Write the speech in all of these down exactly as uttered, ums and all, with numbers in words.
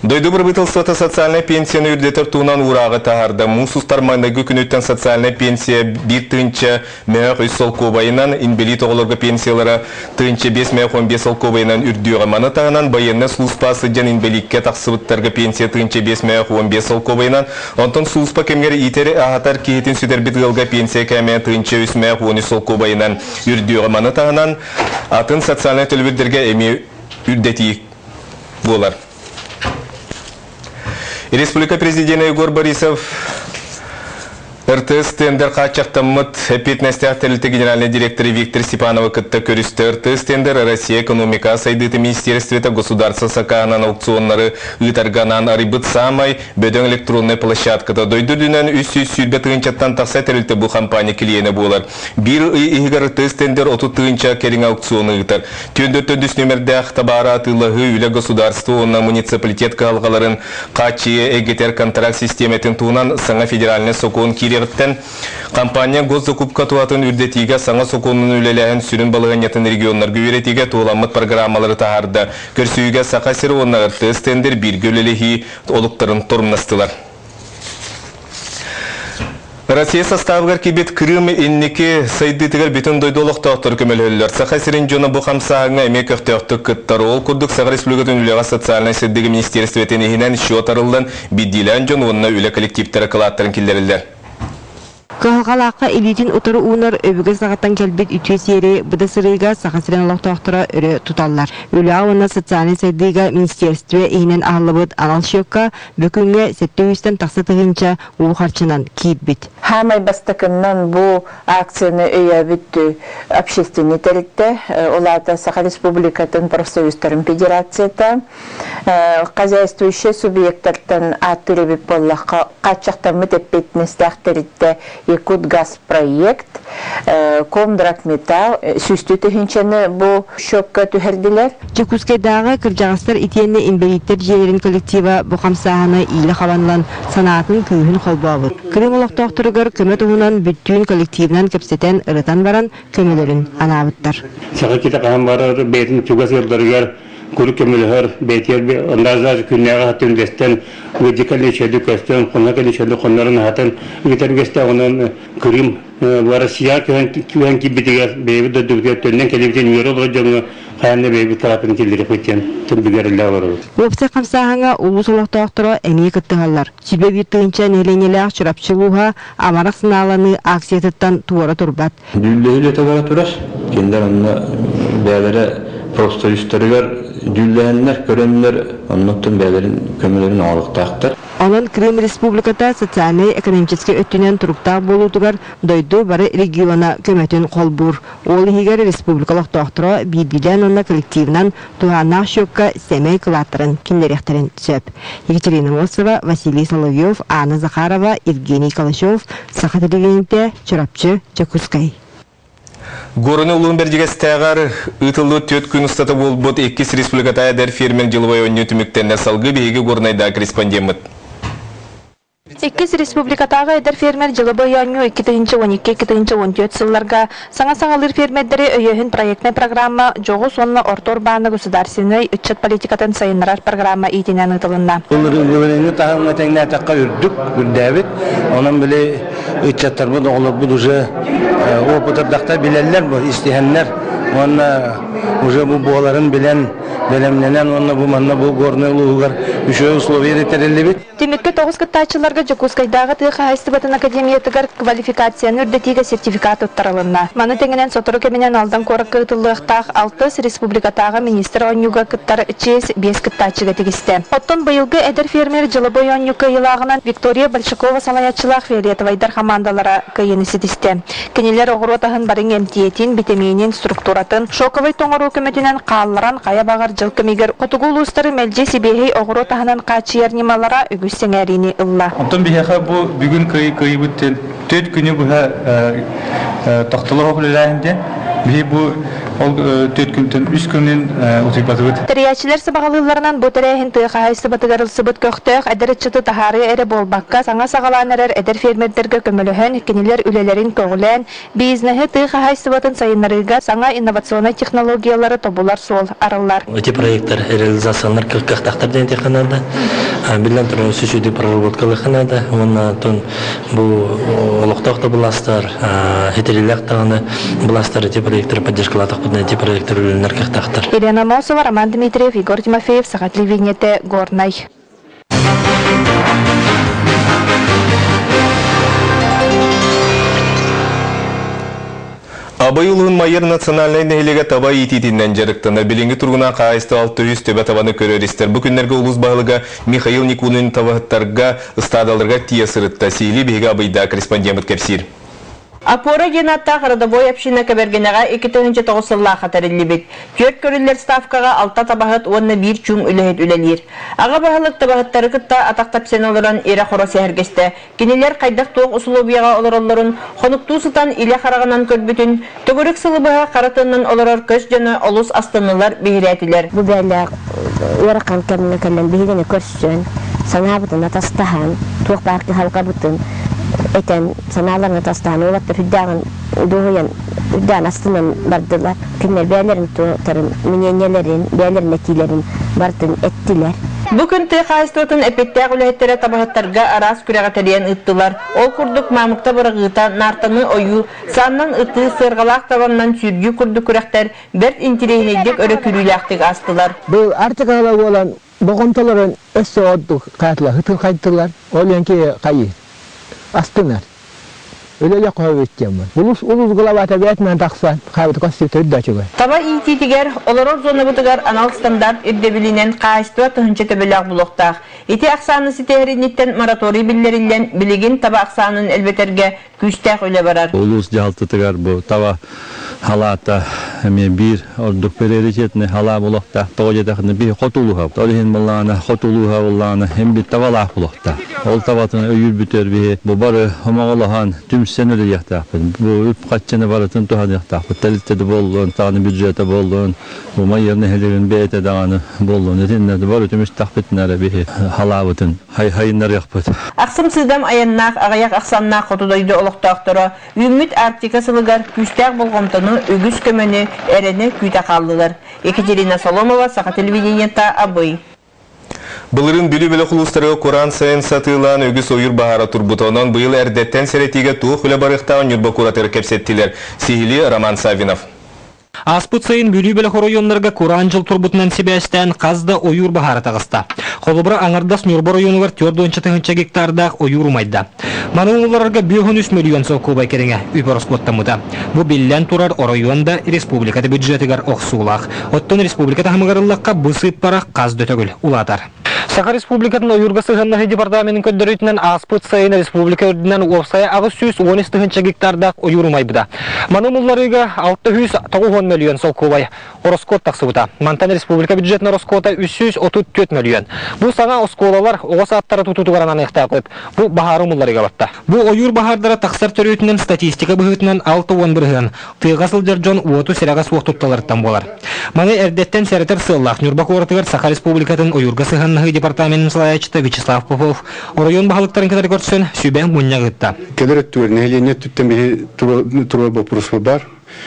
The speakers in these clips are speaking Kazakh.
Дойду правительството социальная пенсияны үрдетер туынан урағы тағарды. Мусустар маңдагы күнөттен социальная пенсия бір тынча мәғ үс сол кобайынан, инбелит оғылырғы пенсиялары тынча бес мәғ он бес сол кобайынан үрдіуға маны тағынан, байынны сұлыспасы жан инбеликке тақсыбыттарға пенсия тынча бес мәғ он бес сол кобайынан, онтын сұлыспа кемгері итері ағатар кейтін сүдер біт ғылға пенсия кәмә тынча үс мәғ он үс сол кобайынан үрдіуға маны тағынан, атын социальная төлбірдерге әме үрдетейік болар. Республика президенті Егор Борисов РТС тендер қачақтамыт пятнадцатый генеральный директор Виктор Степанова кытта көрісті. РТС тендер Россия экономика сайдыты министерствета государства саканан аукционнары ытарганан арибыт самай бөдөн электронный площадкада дойду дүнен үс-үс сүрбе тыгынчаттан тақса тәрілті бұл компания клиені болар. Бір игер РТС тендер оту тыгынча керин аукционы ытар. Төндөр-төндүс нөмірді ақтабара атылығы үлі государство онна муниципалитет қалғаларын қачие эгетер контракт системетін туынан саңа федеральный сокуын кире компания госзакупка туатын үрдетиге саңа соконун үлеләһен сүрін балығын ятын регионлар гүйретиге туыламыт программалары тағарды. Көрсүйге сақа сері онна РТС тендер бір гөлелехи олықтарын тұрмнастылар. Россия составығар кебет Крым иннеке сайдытығар бетін дойдолық тауқтыр көмелілер. Сақа сірін жоны бұқам сағына әмек өқтеуқтық күттар. Ол күрдік Саға Республикатын үлеға социальный сәддігі министерстветен егінен шиот арылдан биддилен жон онына үлі коллективтері қылаттырын келдерілдер. Калгалакка элитин утары уунар өбүгө сагаттан келбит үтү сери быда сырыйга сахасырын алактактыра өрө туталлар. Үлө ауына социальный сайдыга министерстве ийинен аалыбыт анал шөкка бөкүнгө сеттөйүстен таксы тыгынча уу харчынан кийбит. Хамай бастакыннан бу акцияны өйөбүттү общественный теритте, оларда Саха Республикатын профсоюзтарын федерацията, хозяйствующие субъекттардан аттырыбып боллакка качактамыт эппетнестах теритте Якутгаз проект, Комдракметалл, сүстү тыгынчаны бу шөккө түһердилер. Жекускайдагы кыржагыстар итиенне инбелиттер жээрин коллектива бу камсааны ийли хабанлан санаатын күйүн холбобут. Крым улуктоктургар көмөт уунан бүттүүн коллективинен кепсетен ырытан баран көмөлөрүн анабыттар. Сага ките кам барар бетин чугасырдыргар Күрік көмілігір бәйтер ондазар күннәға хатын дестен өдекәлі шәді көстен, қонақәлі шәді қонларын хатын үгітер көсті оңын күрім Россия күйен кибетігер бейбі дөдігер төннен кәлемден үйері олар жоңы қаянны бейбі тарапын келдері көттен түнбігерілі олар. Өпсі қамсағыңа ұлыс олақтақтыра әмей күттіғалар. Сүбе бүйттігінші нәленелі ақшырапшылуға амарақ сыналаны аксиятыттан туара тұрбат. Дүллі тағара тұрас, кендер онына бәлері профсоюзтарыгар дүлләннәр, көрәннәр, оннықтың бәлерін көмелерін алықтақтыр. Onun Крым Республиката социальный экономический өттінен тұрықтақ болудығар дойду бары региона көметін қолбур. Ол егер республикалық тоқтыра бейбілен онна коллективінен туғанақ шөкка сәмей қылаттырын кендеректерін сөп. Екатерина Мосова, Василий Соловьев, Анна Захарова, Евгений Калашов, Саха телевидениеде Чорапчы, Чекускай. Горыны Улуынбердіге стәғар ұтылы төт күн ұстаты болбыт еккес республиката әдер фермен жылывай өнне түміктенне салғы бейгі горынайда корреспондемет. Эккес республикатағы эдер фермер жылы бойаню эки тысяча он эки — эки тысяча он төрт сылларга саңа-саңалыр фермердері өйөһін проектный программа жоғы сонна ортор баны государственный үтчет политикатын сайынырар программа итинен ытылынна. Улырыны тағын әтәңіне әтәққа үрдік, үрдәбіт. Onun bile үтчеттер бұд оғылып бұд уже опытырдақта білелер бұл, істихенлер. Онна уже bu boğaların bilen belemlenen onunla bu manna bu горный лугар еще условия ретерелебит. Темекке тоғыз кыттачыларга Жекускайдагы тыха хайстыбытын академиятыгар квалификацияны үрдетиге сертификат уттарылынна. Маны теңенен сотору кеменен алдан корак кытылыктах алтыс республикатагы министр онюга кыттар чес бес кыттачыга тегисте. Оттон быйылгы эдер фермер жылы бой онюка йылагынан Виктория Большакова салаячылах Фиолетовайдар командалара кыйыны сидисте. Кенелер огуротахын барың эмтиетин, битемейнин структуратын шоковый тоңору көмөтүнен каалларан кая багар жыл кемигер котугулустары мелже сибехей огуротахынан качыер нималара үгүссеңәрини ылла. Онтон бихеха бу бүгүн кый кый бүттен төт күнү буга тактылы хокулларында бе бу ол төт күнтен үч күннен утуп батыбыт. Териячлар сабагалыларынан бу терехин тыга хайсы батыгарыл сыбыт көктөк адырчыты тахары эре болбакка саңа сагаланарар эдер фермердерге көмөлөһөн кинилер үлелерин тогулен бизнеси тыга хайсы батын сайыннарыга саңа инновационный технологиялары тобулар сол араллар. Эти проекттар реализациялар кыркактактар ден технада билен туруу сүзүдү проработкалык ханада онна тон бу олоктокто буластар хетерилек таганы буластар эти проекттар поддержкалатак бу эти проекттар үлөнөр кыркактактар. Елена Мосова, Роман Дмитриев, Егор Тимофеев, Сагат Ливинете, Горнай. Абайылын майыр национальный нәйлеге таба ететінен жарықтаны білінгі тұрғына қайысты алты жүз төбе табаны көрерістер. Бүкіндерге ұлыс бағылыға Михаил Никунын табағыттарға ұстадаларға тие сырытта. Сейлі бейге абайда корреспондент кәпсир. Апора генатта городовой община кабергенага эки миң тогуз жылла хатарылли бит. Төрт көрүлөр ставкага алта табагыт онна бир чум үлөһөт үлелер. Ага багылык табагыттары кытта атактап сен олорон эре хоро сехергесте. Кинилер кайдак тоок условияга олороллорун хонуктуусутан иле караганан көрбүтүн төгөрөк сылыбыга каратынын олорор көз жана олус астынылар бейретилер. Бу бәлләк яракан кемне келен бигене көрсөн. Санабытын атастахан, тоок баркы халка бутын. Eten sanalarına tastan olarak da hüddanın doğuyan hüddan aslında bardılar. Kimler beylerin tutarın, minyanyelerin, beylerin etilerin bardın ettiler. Bugün tığayıstığın epetteğ ülehettere tabağıtlarga aras küreğe teriyen ıttılar. Ol kurduk mamukta bırağıta nartanı oyu, sannan ıttığı sırgalak tavandan sürgü kurdu kürekter, bert intireyineydik öre kürüyaktık astılar. Bu artık ağla olan boğuntaların össe olduk kayıtlar, hıtıl kayıttılar, olayan ki kayı. Astılar. Öyle koyup edeceğim ben. Ulus ulus gılavata betmen taksan, kayıt kostütü de çıkıyor. Taba intitiger, oloror zonu butugar anal standart eddebilinen kayıstıva tıhınca tebelak bulukta. Eti aksanı sitehrinitten moratori billerillen biligin taba aksanın elbeterge küstek öyle barar. Ulus jaltıtıgar bu taba halata hemen bir orduk bererecetne hala bulukta. Toğucetakını bir hotuluha. Tolihin bullana hotuluha bullana hem bir tavalak bulukta. Ol tavatını öyül büter bir bu barı homağolahan tüm senöle yaktaqpın. Bu üp kaççını baratın tuhan yaktaqpın. Talitede bolluğun, tağını büdcete bolluğun, bu mayırını helerin beyete dağını bolluğun. Etinlerdi barı tüm üstaqpıtınlara bir halavıtın. Hay hayınlar yakpıt. Aksım sizdem ayannaq, ağayak aksannak otudaydı oluqtaqtıra. Ümit Arktikasılıgar küstaq bolğomtunu, ögüz kömeni, ereni küytaqallılar. Ekaterina Solomova, Saha Televideniyetta, Abay. Былырын бүлі-бүлі құлыстырығы Kur'an сайын сатылан өгіс ойыр бағара турбутонон бұйыл әрдеттен сәретеге туық үлі барықтауын юрба куратыры кепсеттілер. Сихили Роман Савинов. Аспыт сайын бүлі-бүлі хоройонларға Kur'an жыл турбутынан себәстен қазда ойыр бағара тағыста. Қолыбыра аңырдас нүрбар ойынығар төрт гектардақ ойыр умайда. Мануыларға бүйін үс миллион сол көбай кереңе үпір споттамыда. Бұ беллән турар орайонда республикаты бюджетігар оқсулақ. Оттон республикаты хамығарылыққа бұсып барақ қазды төгіл улатар. Саха Республикатын ойырға сығыннағы департаментін көддірітінен Аспыт сайын республика өрдінен опсая ағы сүз он гектардақ ойыр умайбыда. Мануыларыға алты жүз тоғыз миллион сол көбай ороскот тақсыбыда. Мантан республика бюджетінің ороскота үч жүз отуз төрт миллион. Бұл саңа осколалар оғыз аттары тұтутуғаранан еқта қойып. Бұл бағару мұлларыға батта. Бұл ойыр бағардары тақсар төрөйтінен статистика бұғытынан алты он бірғын. Тыйғасыл жаржон уоту серағас уақтутталарыттан болар. Маны әрдеттен сәрітер сыллақ Нюрбак орытығар Саха Республикатын ойырға сығаннағы департаментінің салаячыты Вячеслав Попов. Орайон бағалықтарын кәдір көрсін сүйбен мұння ғытта. Кәдір өттігер, нәйлене түттен бері тұрал бопырысы бар.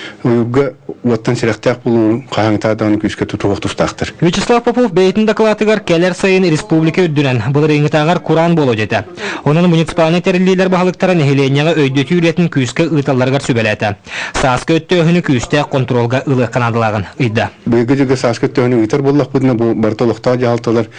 Uyga ваттан сирақтақ болуын қағаңтадан күшке тұтуық тұстақтыр. Вячеслав Попов бейтін докладыгар келер сайын республика өддінен бұл рейнгітағар Kur'an болу деді. Оның муниципалны тәрілейлер бағалықтары нәхиленияға өйдөті үретін күшке ұйталарғар сөбелеті. Саскы өтті өхіні күште контролға ұлы қанадылағын ұйды. Бұйғы жүгі саскы өтті өхіні ұйтар болақ бұдына бұл бартолықта жағалталар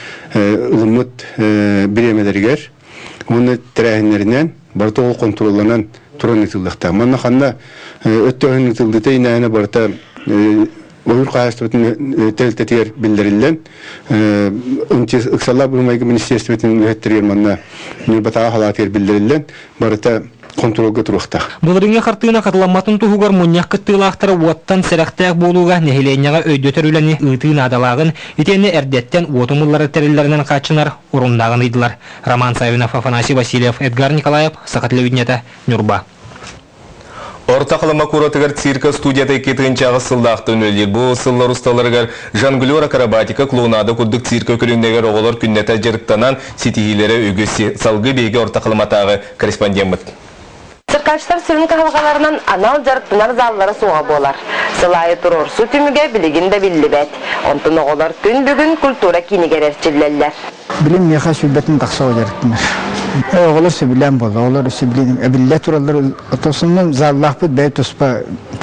ұлымыт біремелергер. Оны тірәйінлерінен бартол контролынан туран итылдықта. Манна қанда өттөһін итылдыты инәйіні барыта ойыр қағыстыбытын тәлтетер білдірілден. Үксалла бұлмайғы министерстветін үлеттірер манна нұрбатаға халатер білдірілден барыта контролга турукта. Булырыңа картына катыламматын тугугар муньяк кыттылактары уаттан серактак болууга нехиленяга өйдөтөрүлени ытын адалагын итени эрдеттен уотумуллары териллеринен качынар урундагын ыйдылар. Роман Савинов, Афанасий Васильев, Эдгар Николаев, Саха Телевидениета, Нюрба. Орта қалама куратыгар цирка студията екетігінші сылдақты өнелер. Бұл сыллар ұсталарығар жонглер акробатика клоунады күрдік цирка көріңдегер оғылар күннеті жырықтанан сетихилері өгесі салғы бейге орта қаламатағы корреспондент. Циркачтар сөрінкі халғаларынан анал жарықтынар заллары суға болар. Сылайы тұрор су түміге білігінде білі бәт. Онтын оғылар күн бүгін культура кейінігер әрчілелер. Білім меха сүлбетін тақсауға жарықтынар. Оғылар сөбілен болды, оғылар сөбілен әбілі тұралар отосының заллақ бұд бәй тұспа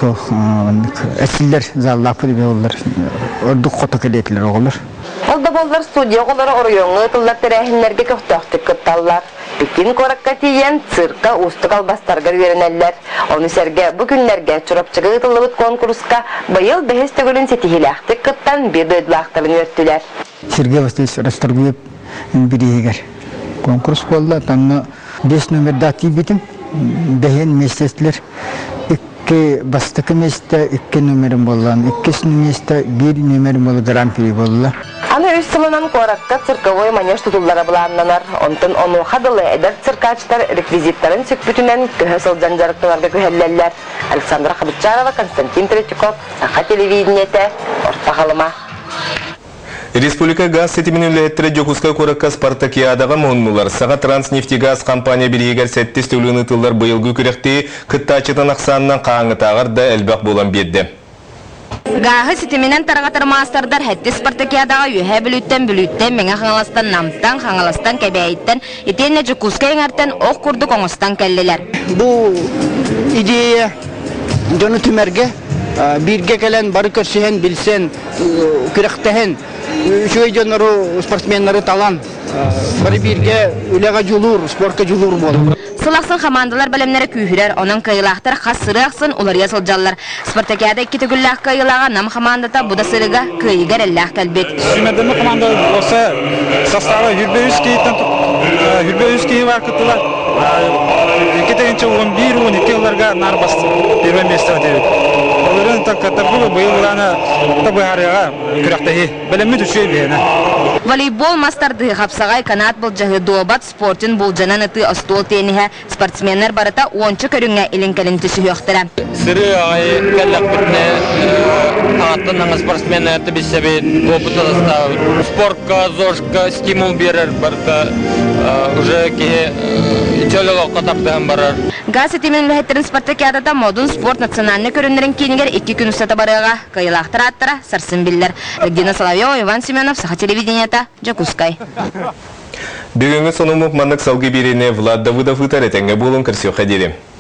әсілер заллақ бұд бәй олар ордық қоты кәлетілер оғылар. Олда болдар студия оғылары орыйоңы тұллар тәрәхінлерге көқтөқтік күтталар. Пекин коракка тиен цирка устық албастарға үйерінәлер. Оны сәрге бүгінлерге чұрапчығы ұтылыбыт конкурска байыл бәхес төгілін сетихиләқтік күттан бір дөйділақтарын өрттілер. Сергей Васильевич Расторгуев бірегер конкурс болды. Таңна бес номерді ати бітім. Бәйен местестілер. Икке бастықы месті икке номерім болған. Иккесін месті бір номерім болды гран-при болды. Аны өз сылынан коракка цирковой манеж тұтулары бұланнанар. Онтын оны қадылы әдір циркачтар реквизиттарын сөкпүтінен көһі сылжан жарықтыларға көхеллелер. Александра Хабытчарова, Константин Третьяков, Саха телевидениеті, Орта қалыма. Республика газ сетимinin үлеттірі Жокуска коракка Спартакиадаға мұннулар. Саға Транснефтегаз компания бірегер сәттес төліні тылдар бұйылғы күректі күттачытын ақсанынан қаңытағыр да әлбақ болан берді. Гағы сетиминен тарғатыр мастардар хәтті Спартакиадаға үйе бүліттен бүліттен меңе қаңаластан намтан, қаңаластан кәбәйттен, етенне Жокуска еңәртен оқ күрді қоңыстан кәллелер. Бұл идея жоны түмерге бирге кәлен бары көрсен, білсен, күректен Шөй жонору спортсменлары талан. Бары бирге үлеға жулур, спортқа жулур бол. Сылақсын командалар бәлемнері күйірер, оның қайылақтар қас сырықсын олар ясылжалар. Спартакиада екі түгілләқ қайылаға нам командата бұда сырыға қайығар әлләқ кәлбет. Сүймәдімі команда осы састағы Юрбе Юскейі бар күттіла. Кетегінші он бір он екі оларға нар басты. Первое место өтеді. Оларын таққаттарғы бұйыл ғана табы арыға күрақтағы. Бәлемі түшей бейіні. Волейбол мастарды қапсағай канат бұл жағы добат спортын бұл жанан ыты остол теніге спортсменлер барыта ончы көріңе елін-кәлін түсі өқтірі. Сыры ағай кәлләқ біріне аттының спортсменлерді бейсебейін опытылыста спортқа, зошқа стимул берер барыта уже кеге чөлігі қотақтығын барар. Газ етемен үләйттірін Спартакиадада модун спорт национальны көрінлерін кейінігер екі күн ұстата барыға қайылақтыр аттыра сарсын білдер. Регина Соловьева, Иван Семенов, Саха телевидениета, Жокускай. Бүгінгі сонымық маңнық салғы беріне Влад Давыдов ұтар әтенге болын кірсе қадері.